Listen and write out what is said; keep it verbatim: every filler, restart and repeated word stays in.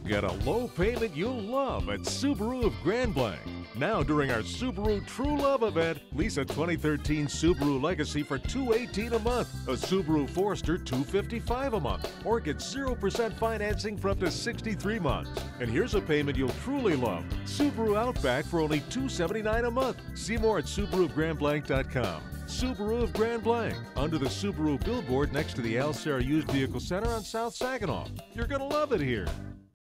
Get a low payment you'll love at Subaru of Grand Blanc. Now during our Subaru True Love event, lease a twenty thirteen Subaru Legacy for two hundred eighteen dollars a month, a Subaru Forester two hundred fifty-five dollars a month, or get zero percent financing for up to sixty-three months. And here's a payment you'll truly love. Subaru Outback for only two hundred seventy-nine dollars a month. See more at Subaru of Grand Blanc dot com. Subaru of Grand Blanc, under the Subaru billboard next to the Serra Used Vehicle Center on South Saginaw. You're gonna love it here.